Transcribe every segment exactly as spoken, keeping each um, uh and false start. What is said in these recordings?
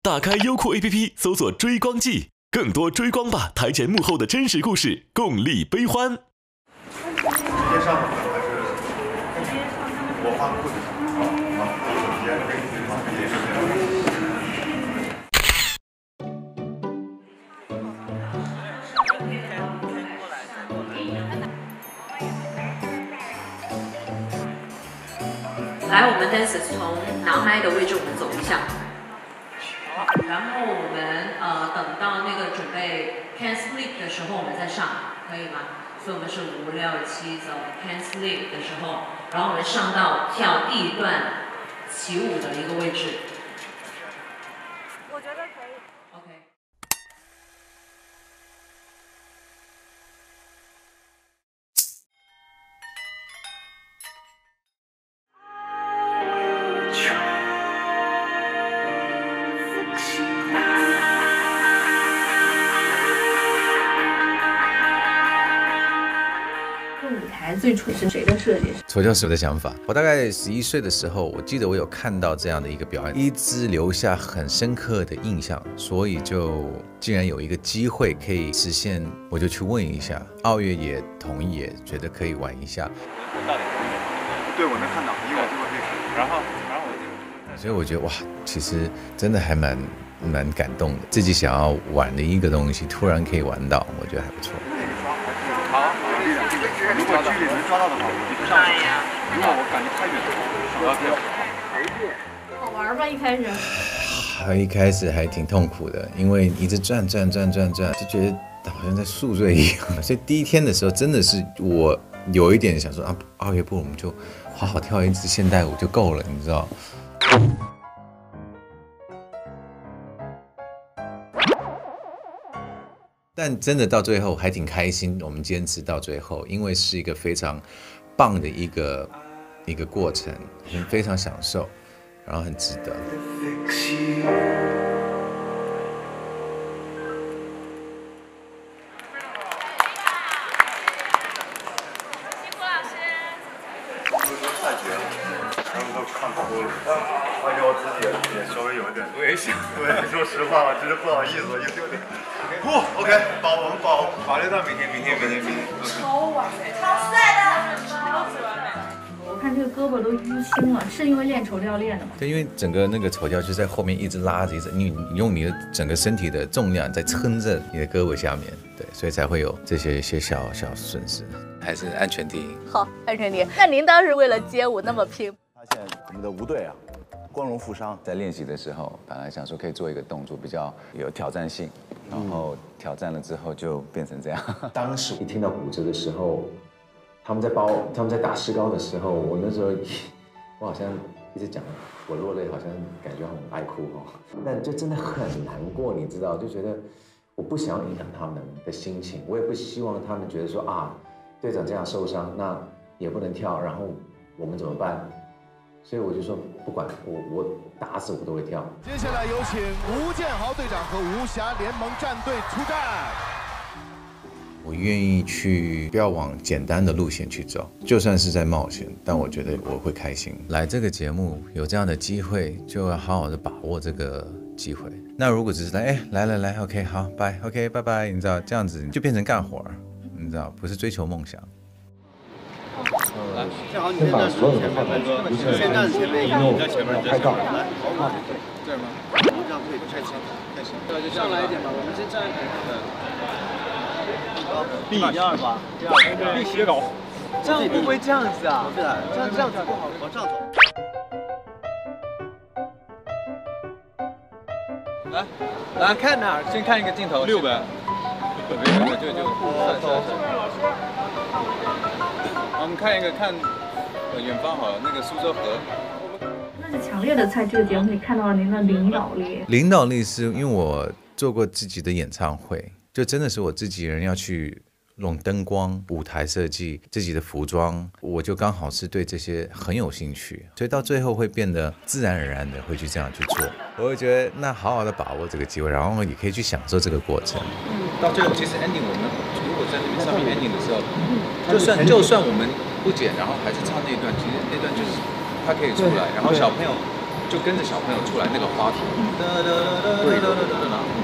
打开优酷 A P P， 搜索“追光记”，更多追光吧台前幕后的真实故事，共历悲欢。 直接上还是我换裤子上？好，好，直接可以直接是这样。 来，我们 dancers 从拿麦的位置我们走一下，然后我们呃等到那个准备 can sleep 的时候我们再上，可以吗？所以我们是五六七走 can sleep 的时候，然后我们上到跳第一段起舞的一个位置。 我觉得可以。 OK。 最初是谁的设计？ 丑教是我的想法。我大概十一岁的时候，我记得我有看到这样的一个表演，一直留下很深刻的印象，所以就既然有一个机会可以实现，我就去问一下。奥乐也同意，也觉得可以玩一下。 对，我能看到，因为我这边可以。然后，然后我就。 所以我觉得哇，其实真的还蛮蛮感动的，自己想要玩的一个东西，突然可以玩到，我觉得还不错。 好。 如果距离能抓到的话，我就上去。如果我感觉太远的话，我要跳。 好玩吧？一开始。 还一开始还挺痛苦的，因为一直转转转转转，就觉得好像在宿醉一样。所以第一天的时候，真的是我有一点想说啊，奥乐部我们就好好跳一支现代舞就够了，你知道。 但真的到最后还挺开心，我们坚持到最后，因为是一个非常棒的一个一个过程，非常享受，然后很值得。 辛苦老师。 太绝了，他们都看哭了，而且我自己也稍微有一点危险。对，说实话，我真是不好意思，有有点。 不 ，OK， 保我们保保留到明天，明天，明天，明天。 超完美，超帅的，超级完美。我看这个胳膊都淤青了，是因为练丑教练的吗？ 对，因为整个那个丑教就在后面一直拉着，一直你你用你的整个身体的重量在撑着你的胳膊下面，对，所以才会有这些一些小小损失，还是安全第一。 好，安全第一。那您当时为了街舞那么拼？ 发现我们的舞队啊，光荣负伤。 在练习的时候，本来想说可以做一个动作比较有挑战性。 然后挑战了之后就变成这样。当时一听到骨折的时候，他们在包，他们在打石膏的时候，我那时候我好像一直讲我落泪，好像感觉很爱哭哦。但就真的很难过，你知道，就觉得我不想影响他们的心情，我也不希望他们觉得说啊，队长这样受伤，那也不能跳，然后我们怎么办？ 所以我就说，不管我我打死我都会跳。 接下来有请吴建豪队长和无暇联盟战队出战。 我愿意去，不要往简单的路线去走，就算是在冒险，但我觉得我会开心。来这个节目有这样的机会，就要好好的把握这个机会。那如果只是来，哎，来来来 ，OK， 好，拜 ，OK， 拜拜，你知道这样子就变成干活儿，你知道，不是追求梦想。 来，正好你先站前面，先站前面，你在前面，你在前面，来，这儿吗？这样可以太轻，太轻。对，就上来一点吧，我们先站一点。B 一二吧，第二 B 斜高。这样会不会这样子啊？是的，这样这样子不好，往上走。来，来看哪儿？先看一个镜头，六呗。对对对，就就。我们看一个看，呃，远方好了，那个苏州河。 那个强烈的在这个节目里看到了您的领导力。 领导力是因为我做过自己的演唱会，就真的是我自己人要去弄灯光、舞台设计、自己的服装，我就刚好是对这些很有兴趣，所以到最后会变得自然而然的会去这样去做。我会觉得那好好的把握这个机会，然后也可以去享受这个过程。 到最后，其实 ending 我们如果在那边上面 ending 的时候，就算就算我们不剪，然后还是唱那一段，其实那段就是他可以出来，然后小朋友就跟着小朋友出来那个花筒，哒哒哒哒，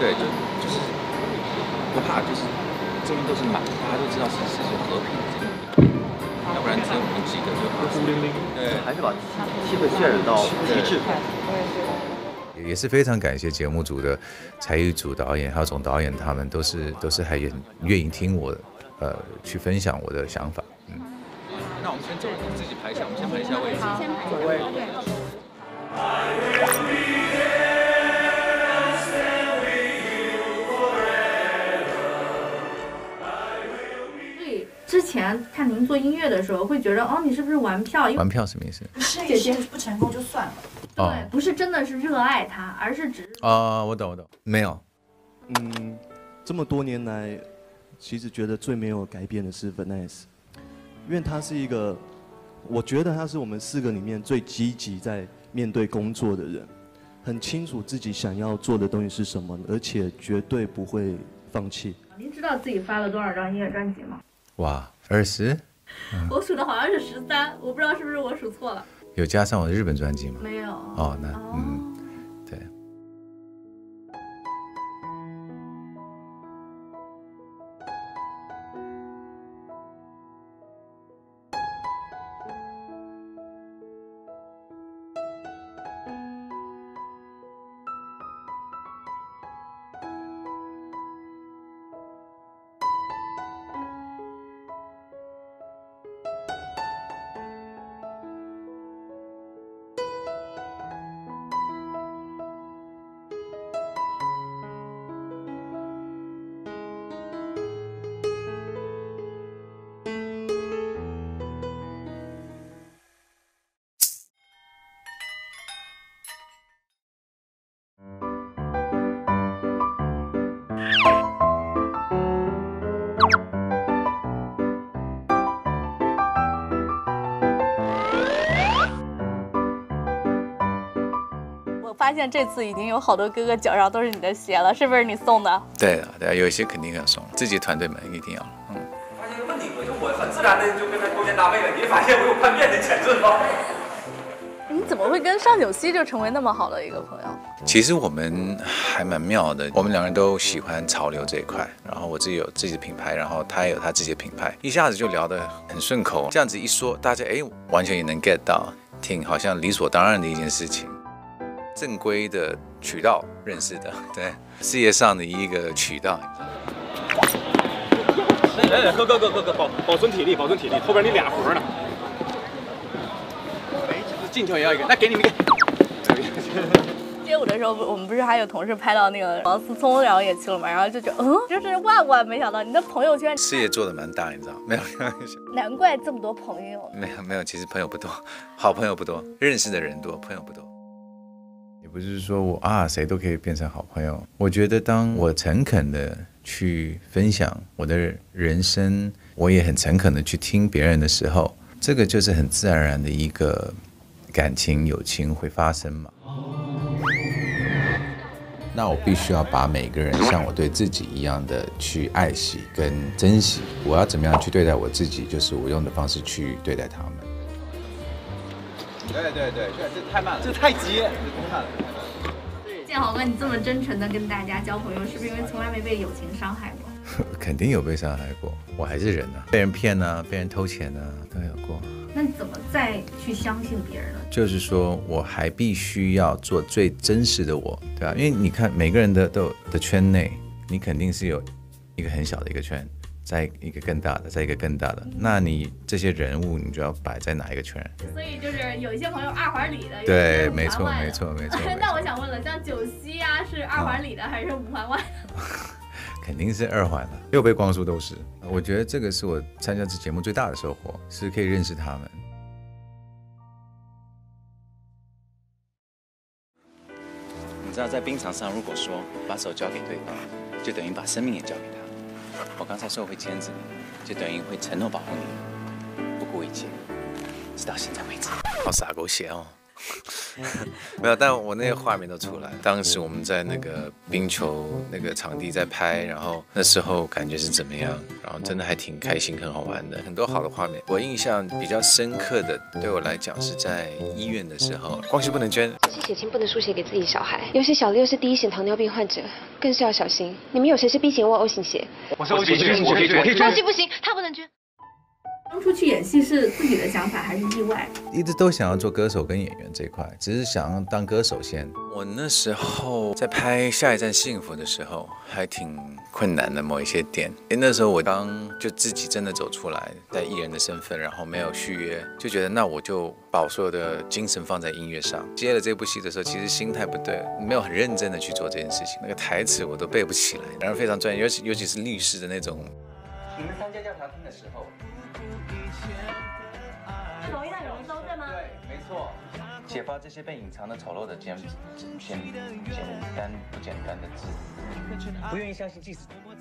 对，就就是不怕，就是这边都是满，大家都知道是是和平的，要不然只有我们几个就孤零零。对，还是把气氛渲染到极致。也是非常感谢节目组的才艺组导演还有总导演，他们都是都是还很愿意听我呃去分享我的想法。嗯，那我们先走，自己排一下，我们先排一下位置。先排座位。 之前看您做音乐的时候，会觉得哦，你是不是玩票？ 玩票什么意思？ 是姐姐不成功就算了。对，哦、不是真的是热爱它，而是只是…… 哦，我懂我懂，没有。 嗯，这么多年来，其实觉得最没有改变的是 Vanessa， 因为他是一个，我觉得他是我们四个里面最积极在面对工作的人，很清楚自己想要做的东西是什么，而且绝对不会放弃。 您知道自己发了多少张音乐专辑吗？ 哇，二十、 嗯？我数的好像是十三，我不知道是不是我数错了。 有加上我的日本专辑吗？ 没有。 哦，那哦嗯，对。 发现这次已经有好多哥哥脚上都是你的鞋了，是不是你送的？ 对的，对，有一些肯定要送，自己团队们一定要。嗯。 发现一个问题，我就我很自然的就跟他勾肩搭背了。你发现我有叛变的潜质吗？ 你怎么会跟上九溪就成为那么好的一个朋友？ 其实我们还蛮妙的，我们两个人都喜欢潮流这一块，然后我自己有自己的品牌，然后他也有他自己的品牌，一下子就聊得很顺口。这样子一说，大家哎完全也能 get 到，挺好像理所当然的一件事情。正规的渠道认识的，对，事业上的一个渠道。 来来，喝喝喝喝喝，保保存体力，保存体力，后边你俩活呢。哎，进球也要一个，那给你们一个。 街舞的时候，我们不是还有同事拍到那个王思聪，然后也去了嘛，然后就觉得，嗯，就是万万没想到你的朋友圈事业做得蛮大，你知道？没有开玩笑。 难怪这么多朋友。 没有没有，其实朋友不多，好朋友不多，认识的人多，朋友不多。也不是说我啊谁都可以变成好朋友。我觉得当我诚恳的去分享我的人生，我也很诚恳的去听别人的时候，这个就是很自然而然的一个感情友情会发生嘛。那我必须要把每个人像我对自己一样的去爱惜跟珍惜。我要怎么样去对待我自己，就是我用的方式去对待他们。 对对对，这这太慢了，这太急，这太慢了。 建豪哥，你这么真诚的跟大家交朋友，是不是因为从来没被友情伤害过？ 肯定有被伤害过，我还是人啊，被人骗啊，被人偷钱啊，都有过。 那你怎么再去相信别人呢？ 就是说我还必须要做最真实的我，对吧？因为你看每个人的都有的圈内，你肯定是有一个很小的一个圈。在一个更大的，在一个更大的，那你这些人物你就要摆在哪一个圈？ 所以就是有一些朋友二环里的， 对，没错，没错，没错。 那我想问了，像九溪啊，是二环里的还是五环外的？ 肯定是二环的，六倍光速都是。我觉得这个是我参加这节目最大的收获，是可以认识他们。你知道，在冰场上，如果说把手交给对方，就等于把生命也交给他。我刚才说我会牵着你，就等于会承诺保护你，不顾一切，直到现在为止。好洒狗血哦！ 没有，但我那些画面都出来。当时我们在那个冰球那个场地在拍，然后那时候感觉是怎么样，然后真的还挺开心，很好玩的，很多好的画面。我印象比较深刻的，对我来讲是在医院的时候，光绪不能捐。 自己血清不能输血给自己小孩，尤其小六是第一型糖尿病患者，更是要小心。你们有谁是 B 型或 O 型血？ 我是 O 型血，我可以捐，我可以捐。 O 型不行，他不能捐。 当初去演戏是自己的想法还是意外？ 一直都想要做歌手跟演员这一块，只是想要当歌手先。 我那时候在拍《下一站幸福》的时候，还挺困难的某一些点。因为那时候我刚就自己真的走出来，在艺人的身份，然后没有续约，就觉得那我就把我所有的精神放在音乐上。接了这部戏的时候，其实心态不对，没有很认真的去做这件事情，那个台词我都背不起来，然后非常专业，尤其尤其是律师的那种。 你们参加调查厅的时候。 手一让有人搜对吗？ 对，没错。揭发这些被隐藏的丑陋的简简简单不简单的字，不愿意相信即使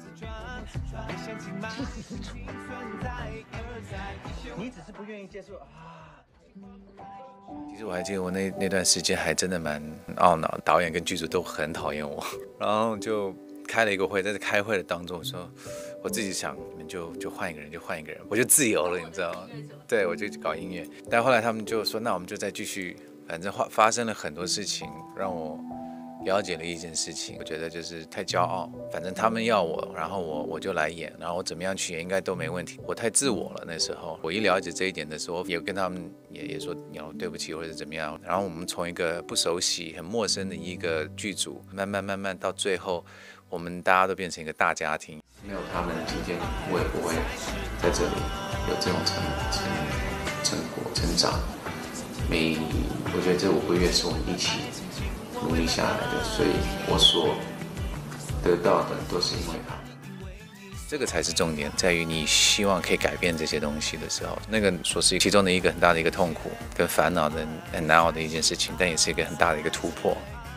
你只是不愿意接受啊。 其实我还记得我那那段时间还真的蛮懊恼，导演跟剧组都很讨厌我，然后就开了一个会，在这开会的当中，我说我自己想，你们就就换一个人，就换一个人，我就自由了，你知道吗？对，我就搞音乐。但后来他们就说，那我们就再继续，反正发生了很多事情，让我了解了一件事情。我觉得就是太骄傲，反正他们要我，然后我我就来演，然后我怎么样去演应该都没问题。我太自我了那时候，我一了解这一点的时候，也跟他们也也说，你要对不起或者怎么样。然后我们从一个不熟悉、很陌生的一个剧组，慢慢慢慢到最后。我们大家都变成一个大家庭，没有他们，今天我也不会在这里有这种成成成果成长。每我觉得这五个月是我们一起努力下来的，所以我所得到的都是因为他。这个才是重点，在于你希望可以改变这些东西的时候，那个说是其中的一个很大的一个痛苦跟烦恼的很难熬的一件事情，但也是一个很大的一个突破。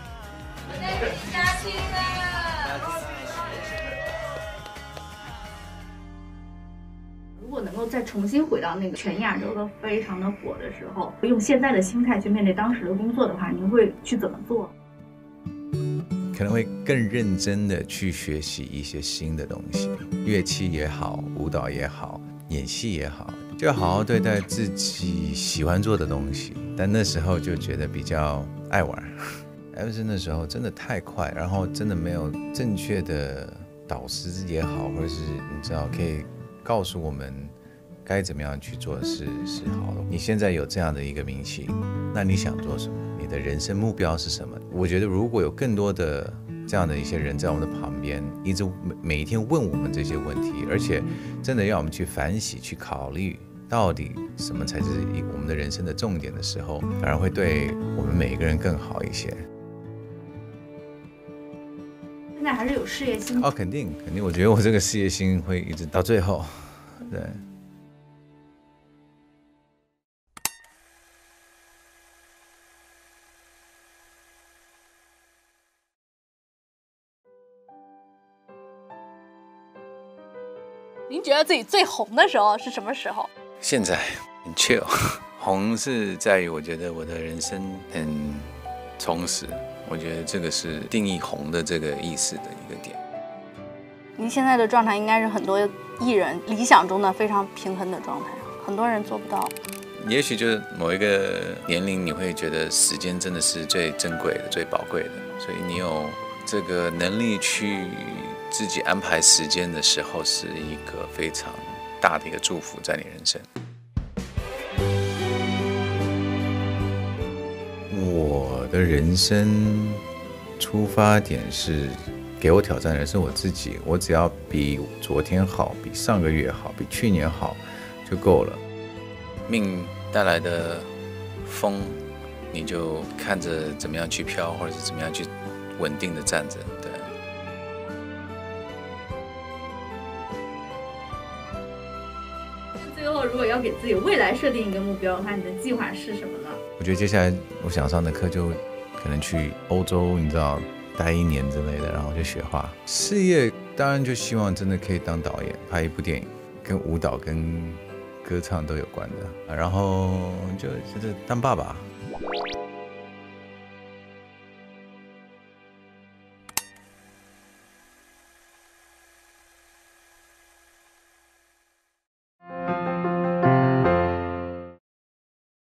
如果能够再重新回到那个全亚洲都非常的火的时候，用现在的心态去面对当时的工作的话，您会去怎么做？ 可能会更认真的去学习一些新的东西，乐器也好，舞蹈也好，演戏也好，就要好好对待自己喜欢做的东西。但那时候就觉得比较爱玩，但是那时候真的太快，然后真的没有正确的导师也好，或者是你知道可以告诉我们该怎么样去做是是好的。你现在有这样的一个名气，那你想做什么？你的人生目标是什么？我觉得如果有更多的这样的一些人在我们的旁边，一直每一天问我们这些问题，而且真的要我们去反省、去考虑，到底什么才是我们的人生的重点的时候，反而会对我们每一个人更好一些。 现在还是有事业心哦，肯定肯定，我觉得我这个事业心会一直到最后，对。 您觉得自己最红的时候是什么时候？ 现在很 chill， 红是在于我觉得我的人生很充实，我觉得这个是定义红的这个意思的一个点。 您现在的状态应该是很多艺人理想中的非常平衡的状态，很多人做不到。 也许就是某一个年龄，你会觉得时间真的是最珍贵的、最宝贵的，所以你有这个能力去自己安排时间的时候，是一个非常大的一个祝福在你人生。 我的人生出发点是给我挑战的是我自己，我只要比昨天好，比上个月好，比去年好就够了。 命带来的风，你就看着怎么样去飘，或者是怎么样去稳定的站着。对。 最后，如果要给自己未来设定一个目标的话，你的计划是什么呢？ 我觉得接下来我想上的课就可能去欧洲，你知道，待一年之类的，然后就学画。事业当然就希望真的可以当导演，拍一部电影，跟舞蹈跟歌唱都有关的，然后就就是当爸爸。